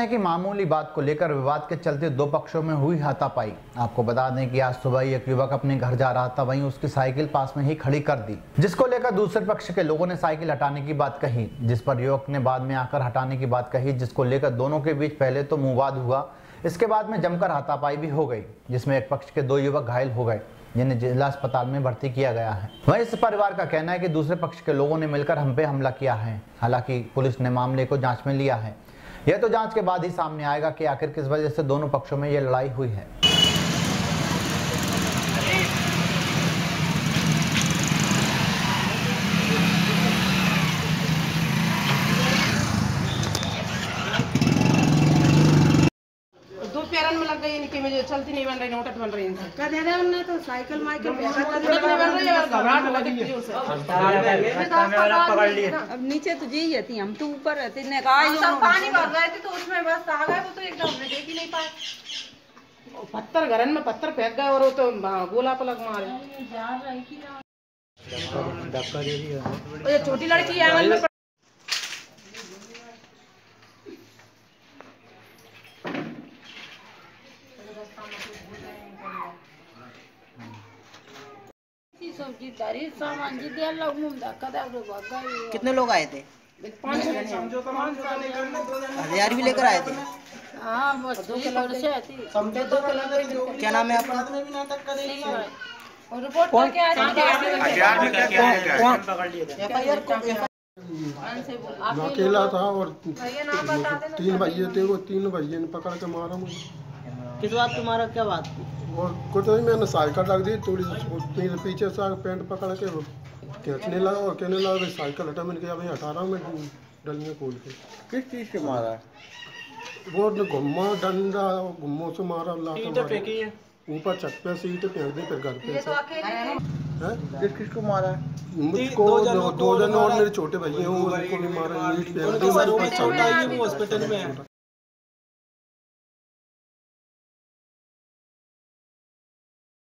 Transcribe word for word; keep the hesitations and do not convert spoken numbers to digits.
है कि मामूली बात को लेकर विवाद के चलते दो पक्षों में हुई हाथापाई। आपको बता दें कि आज सुबह एक युवक अपने घर जा रहा था, वहीं उसकी साइकिल पास में ही खड़ी कर दी, जिसको लेकर दूसरे पक्ष के लोगों ने साइकिल हटाने की बात कही, जिस पर युवक ने बाद में आकर हटाने की बात कही, जिसको लेकर दोनों के बीच पहले तो मुवाद हुआ। इसके बाद में जमकर हाथापाई भी हो गई, जिसमें एक पक्ष के दो युवक घायल हो गए, जिन्हें जिला अस्पताल में भर्ती किया गया है। वहीं इस परिवार का कहना है कि दूसरे पक्ष के लोगों ने मिलकर हम पे हमला किया है। हालांकि पुलिस ने मामले को जांच में लिया है। यह तो जांच के बाद ही सामने आएगा कि आखिर किस वजह से दोनों पक्षों में यह लड़ाई हुई है। दो पैरन में लग गई, इनकी मुझे चलती नहीं बन रही, नोटट बन रही इनसे। क्या दे रहे हैं उन्हें तो साइकिल माइकिल नोटट नहीं बन रही है, घबराहट हो रही है उससे। पकड़ लिए। अब नीचे तो जी जाती, हम तो ऊपर रहते ने कहा ही सब पानी भर रहे थे तो उसमें बस आ गए, वो तो एकदम हमने देख ही नहीं पाए। पत्थर घरन में पत्थर फेंक गए और वो तो गोला पलक मारे। ये छोटी लड़की है, सामान जी दिया लोग मुंडा कदा दो भागा। कितने लोग आए थे? हथियार भी लेकर आए थे? हाँ बस दो किलो से आती। समझे दो किलो। क्या नाम है आपका? और रिपोर्ट करके आ जाएंगे। हथियार भी क्या क्या है? कौन पकड़ लिए थे? मैं अकेला था और तीन भैया थे, वो तीन भैया ने पकड़ के मारा मुझे। किस बात तुम्हारा क्या बात थी? और कुछ नहीं, मैंने साइकिल रख दी, थोड़ी मेरे पीछे से पेंट पकड़ के वो खींचने लगा और कहने लगा साइकिल हटा। मैंने कहा भाई हटा रहा हूँ मैं डलियाँ खोल के। किस चीज से मारा? वो घुम्मा डंडा घुम्मों से मारा, लाता मारा ऊपर छत पे से ईंटें फेंक दी, फिर घर पे से। किस किस को मारा? मुझको दो जन और मेरे छोटे भैया हैं, उनको भी मारा, ईंट फेंक दी।